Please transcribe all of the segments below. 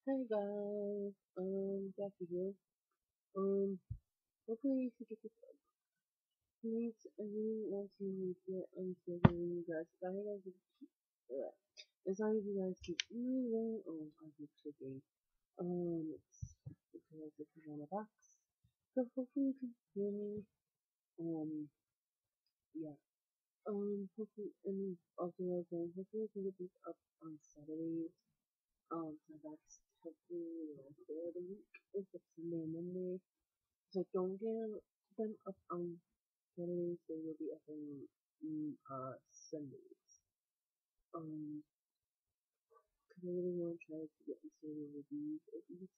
Hey guys, Jackie here. Um, hopefully you should get this up. Please, I really want to make it unschedule you guys. If I guys keep, as long as you guys keep moving, I keep shaking. It's because this is on a box. So hopefully you can hear me. Um, yeah. Hopefully, and also I was saying, hopefully I can get this up on Saturdays. So that's hopefully the last day of the week. It's a Sunday and Monday. So don't get them up on Saturdays, they will be up on Sundays. Um, because I really want to try to get into the reviews at least.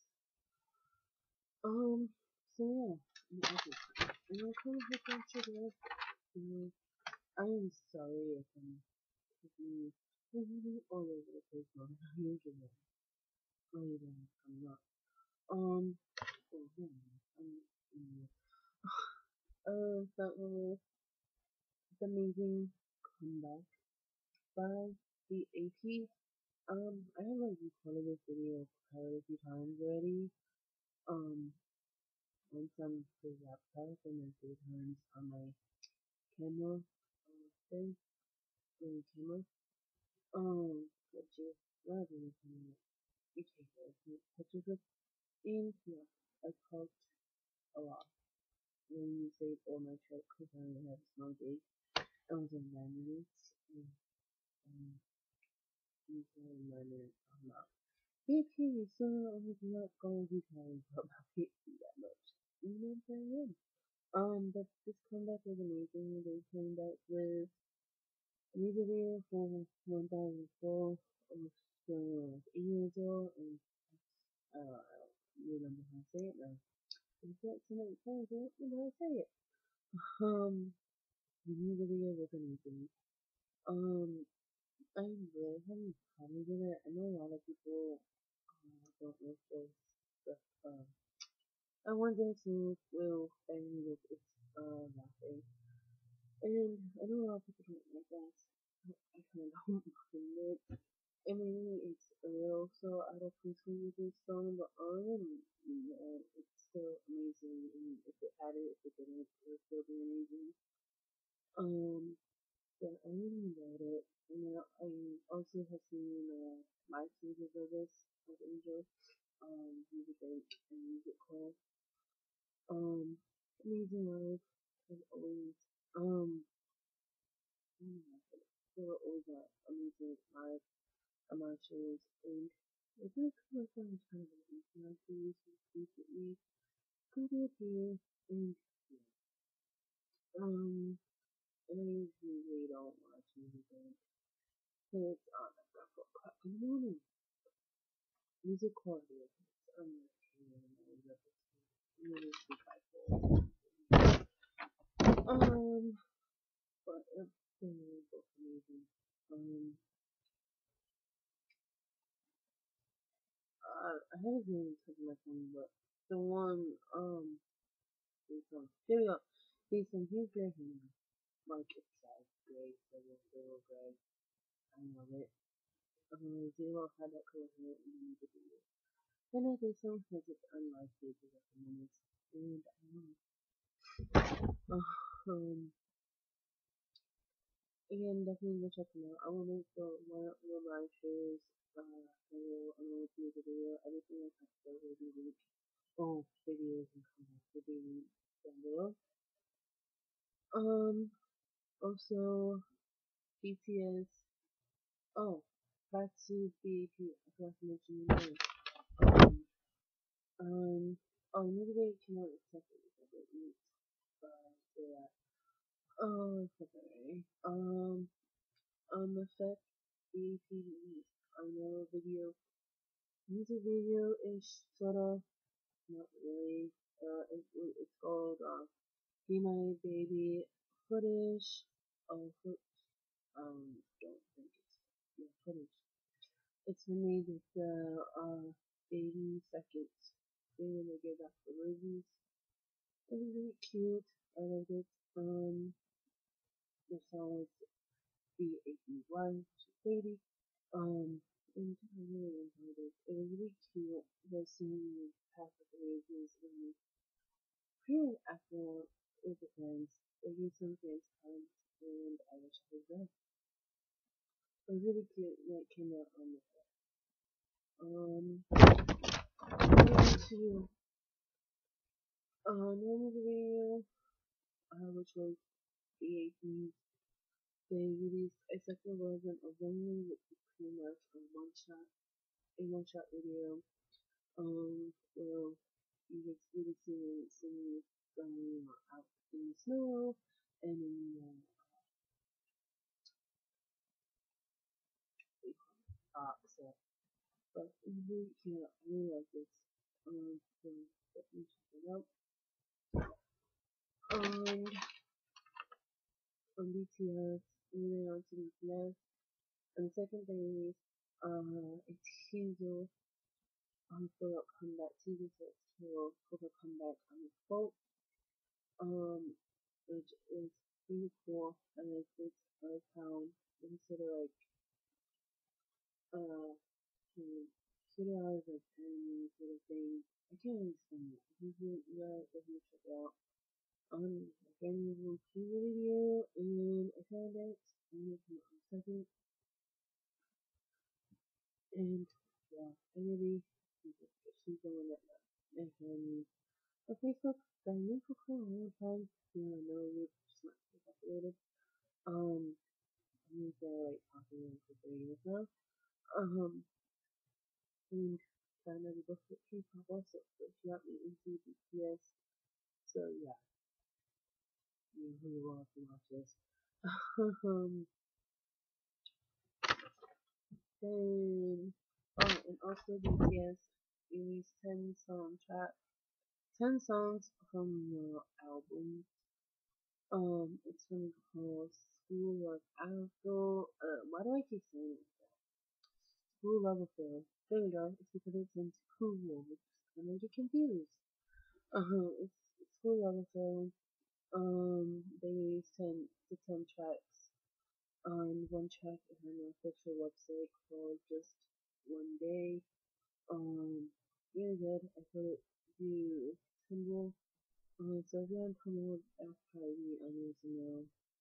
Um, so yeah, and I kind of hope that today. You know, I am sorry if I'm really all over the place more than I usually am. Or even if I'm not. Oh man, I'm, that was the amazing comeback by the AP. I have like recorded this video quite a few times already. Um, once on the laptop and then 3 times on my camera thing, camera. Which is rather than camera. Okay, so I can pictures of and yeah, I talked a lot. When you save all my trip because I only have a small gig. I was in 9 minutes and usually in 9 minutes I'm not. BP, so I'm not going to be talking about BP that much. You know what I'm saying? But this comeback was amazing. They came back with a music video from 1004. I was 8 years old, and I don't remember how to say it now. It's like tonight, so I don't know how to say it. Um, the music video was amazing. Um, I'm really having problems with it. I know a lot of people don't know this, but I wonder if will end with its laughing. And I know a lot of people don't like that. I kind of don't mind it. I mean, it's a little so out of control with this song, but it's still amazing. And if it had it, if it didn't, it would still be amazing. So I really enjoyed it. And then I also have seen my stages of this of Angel, music and music core. Um, amazing live as always. Um, there were always amazing live shows, and I think my friend was kind of an my shows recently. Good here, and and I usually don't watch anything. So it's on like 4 o'clock in the morning. Music quality is unreal. Really super cool. But it's been really both amazing. Um, I haven't really touched my phone, but the one, here we go. Here's Grey Hair. Like, it's sad. Gray, Zero, Gray. I love it. Zero had that color hair in the music video. And I think some has its unlike stages at the moment. And I love it. Again, definitely go check them out. I will link the one of the live shows, I will do the video, everything I have to will be linked. Oh, videos and comments will be linked down below. Also, BTS. Oh, back to BAP. I forgot to mention the name. Um, maybe they came out separately. So yeah. February. Effect BAP released another video. Music video is sort of not really. It's called Be My Baby Footage. Oh, don't think it's footage. It's made with the 80 seconds thing when they get back the reviews. It was really cute. I loved it. The song was B-A-B-Y, which is baby. and I really enjoyed it. It was really cute. The scene half of the races and pretty after with the friends. They gave some friends cards and I wish I was there. It was really cute when it came out on the going to normal video, which was the 18th. They released a second version of Lonely, which is pretty much a one shot video. Well, you just really see going out in the snow and in the so, but it's really cute. I really like this. So definitely check it out. And on BTS, moving on to BTS. And the second thing is a teaser for the comeback season 6 for the comeback on the boat. Um, which is pretty cool. And it's how instead of like can get it out of like anime sort of thing. I can't really explain it. You gotta definitely check it out. Again, you will see the video and I found it and it's in a second. And yeah, I really she's the one that I found on Facebook. I knew for quite a long time. I know it's just not so populated. I think they're like popular for 3 years now. Um, and found out about K-pop also, so she got me into BTS. So yeah, you really will have to watch this. um, then, and also BTS released 10 songs from the album. It's gonna be called School of Idol. Why do I keep saying it? School Love Affair. There we go. It's because it's in School, which is gonna get confused. It's School Love Affair. They released 10 tracks. One track is on the official website called Just One Day. Really good. I put it to symbol. So if you want to promote FKE, I need to know.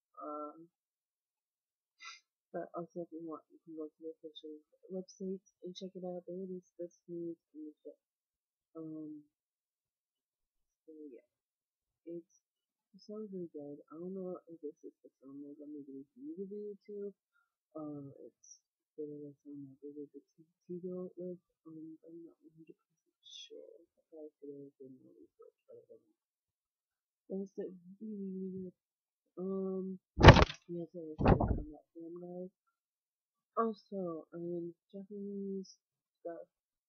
But also if you want, you can go to the official website and check it out. They release this news and the shit. Um, so yeah, it sounds really good. I don't know if this is the song that I'm making a music video to. It's the song that they did the Tigo with. I'm not 100% sure. I probably should have done more research, but I didn't. That's it. Really good. Yes, I was on that film, guys. Also, Japanese stuff.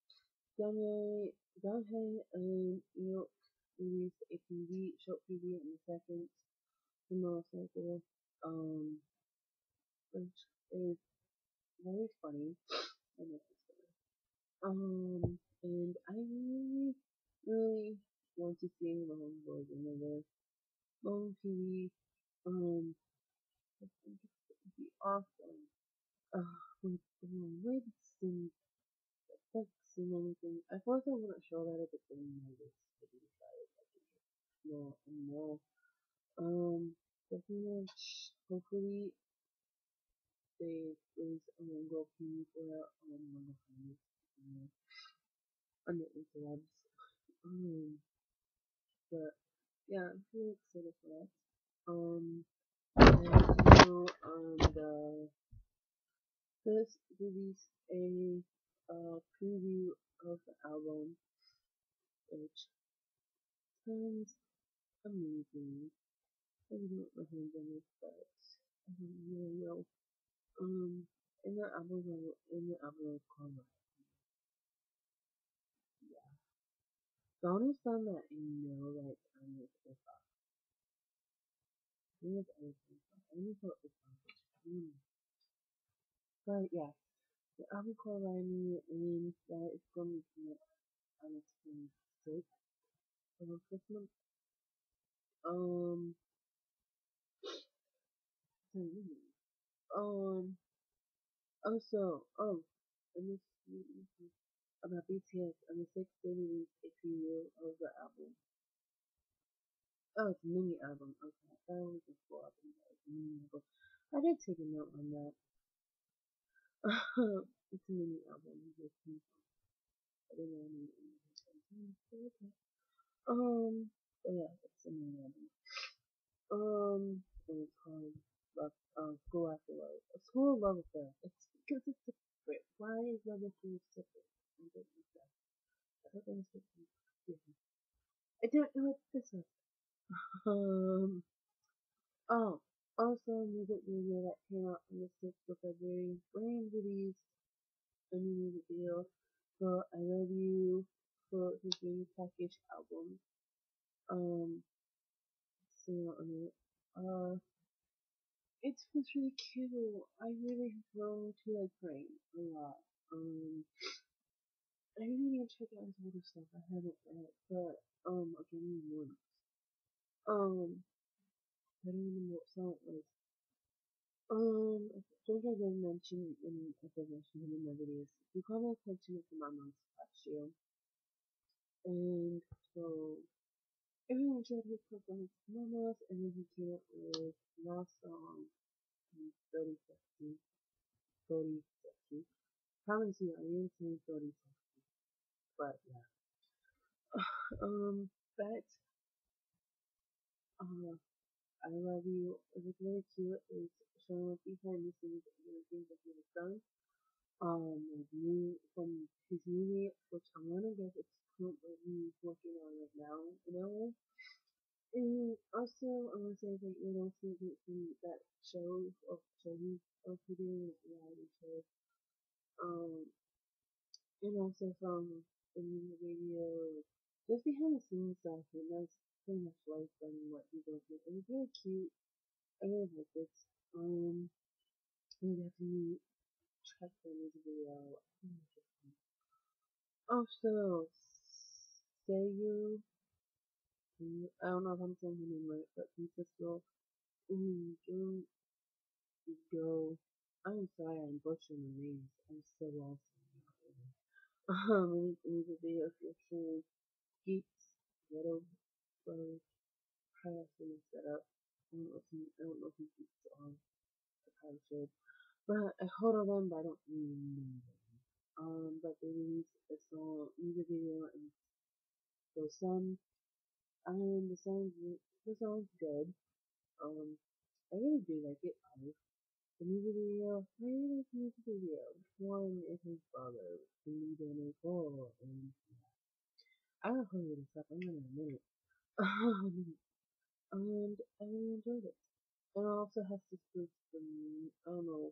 Dante and York released a short PV in the second motorcycle, um, which is very funny. I know it's funny. And I really, really want to see my homeboys in the long PV. I think it's gonna be awesome. With the wigs and effects and everything. I thought I wouldn't show that at the beginning of this video, guys. No, no. Pretty much, hopefully, they release a Mongo P for Mongo Fans, on the interwebs. But yeah, I'm pretty excited for that. And the first released a preview of the album, which sounds amazing. I didn't put my hands on it, but I don't really know. Um, in the album of Karma. Yeah. The only song that I know that time is Opa. I think it's anything. I only put Opa. But yeah, the album called Rhyme and that is going to be on the 26th of this month. Um, um, also, and this about BTS and the sixth they released a preview of the album. Oh, it's a mini album. Okay, I thought it was a full album, but it's a mini album. I did take a note on that. It's a mini album. With some, I didn't know any okay. But yeah, it's a mini album. And it's called School After Love. A School Love Affair. It's because it's separate. Why is Love Affair separate? I don't know that. I thought that was different. Yeah. I don't know what this is. Um, oh, also music video that came out on the 6th of February. Wayne released a new music video for I Love You for his new package album. Um, so it was really cute. I really have grown to like Rain a lot. I really need to check out his older stuff. I haven't yet, but again, once. I don't even know what song it was. I think I did mention when I did mention him in my videos. We called my attention to my mom's last year, and so everyone enjoyed his performance to Mamas, and then he came up with last song, 30 Sexy, 30 Sexy. Promise you, I am saying 30 Sexy, but yeah. But, uh, I Love You, it was really cute. It's showing us behind the scenes of the things that he has done. Like new from his movie, which I'm gonna guess it's current what he's working on right now in LA. And also, I want to say that little snippet from that show, or show he's also doing, that reality show. Um, and also from the music video, just behind the scenes stuff, and that's pretty much life and what he goes through. And it's really cute. I really like it. You definitely check the music video. Also, Seiyu, I don't know if I'm saying her name right, but Princess Girl, don't go. I'm sorry, I'm butchering the names. I'm so lost. Music video featuring Geeks, Little Bird, Crash, and set up. I don't know if he keeps on. I probably should. But I hold on them, but I don't really know them. But they released a song, music video, and the song, and the song's good. Um, I really do like it. The music video, I really like the music video. One is his brother, Lee Danny Cole, and I don't know this stuff. I'm gonna admit it. And I really enjoyed it. And it also has this boost from, I don't know,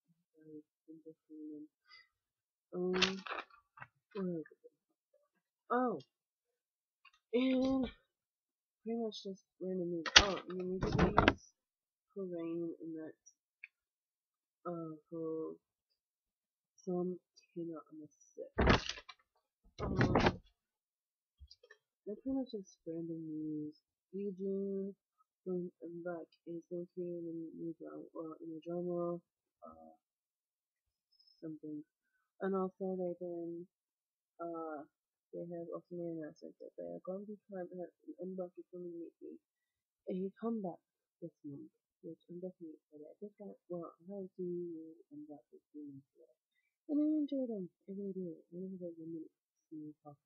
um, where is it? Oh, and pretty much just random music. Oh, and the music videos for Rain, and that's, for some came out on the 6th. They're pretty much just random news. Eugene from Back is located in a new drama, in a drama, uh, something. And also uh, they have also made an announcement that they are going to try to have Unbuck is going to make a comeback this month, which I'm definitely excited. I just got, well, I haven't seen Unbuck this month yet. And I enjoyed them. I really do. I only have like 1 minute to see me talk.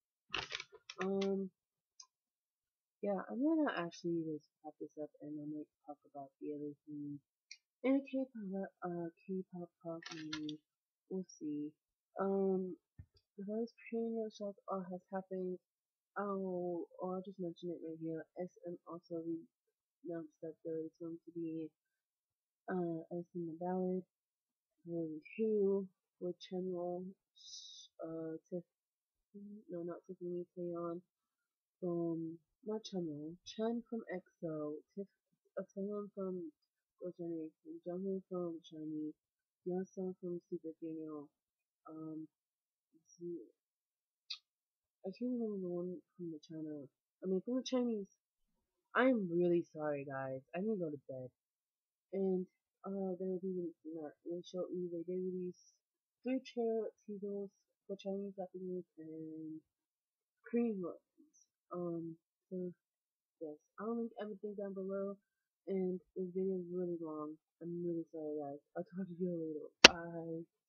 Yeah, I'm gonna actually just wrap this up and I might talk about the other things. And K-pop pop movie. We'll see. Um, those premium shows all has happened. I'll just mention it right here. SM also announced that there is going to be SM the Ballad, Volume 2, with Chenwol, Tiff, no, not Tiffany Taeyeon, from, not Chenwol, Chen from EXO, Taeyeon from Girls' Generation, Jungkook from SHINee, Yeonsung from Super Junior, um, I can't remember the one from the China. I mean, from the Chinese. I'm really sorry, guys. I need to go to bed. And they will be releasing that. They did release 3 trailer teasers for Chinese Japanese and Korean ones. So yes, I'll link everything down below. And this video is really long. I'm really sorry, guys. I'll talk to you later. Bye.